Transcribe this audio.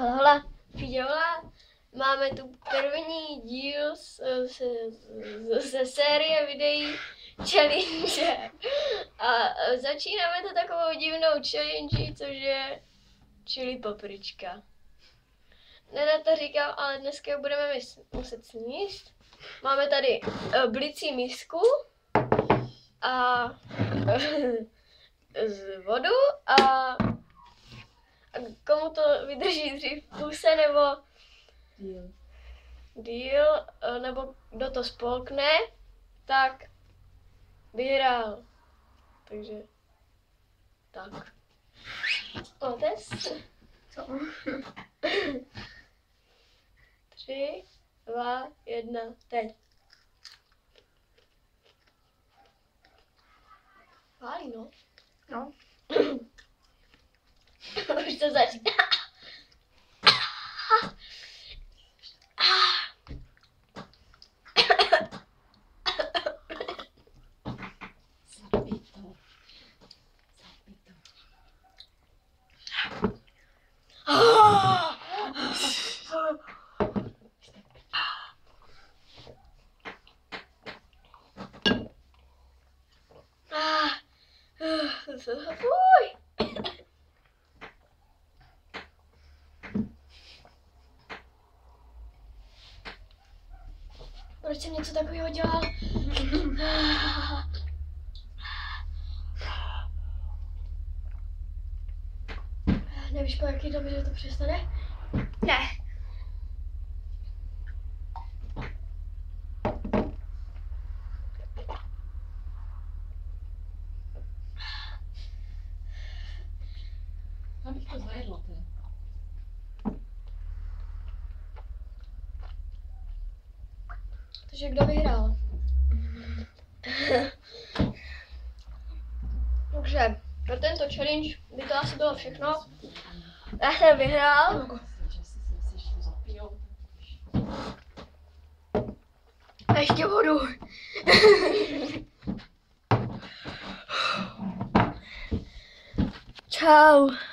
Hele, viděla, máme tu první díl ze série videí challenge. A začínáme to takovou divnou challenge, což je chili paprička. Nena to říkal, ale dneska budeme muset sníst. Máme tady blicí misku a z vodu a komu to vydrží dřív v puse nebo díl, nebo kdo to spolkne, tak vyhrál. Takže tak. Otec? Co? 3, 2, 1, teď. Pálí, no. No. Už to začíná. Fuj! Proč jsem něco takového dělal? Nevíš, po jaký době to přestane? Ne. Abych to zajedla, ty. Takže kdo vyhrál? Takže pro tento challenge by to asi bylo všechno. Já jsem vyhrál. A ještě vodu. Čau.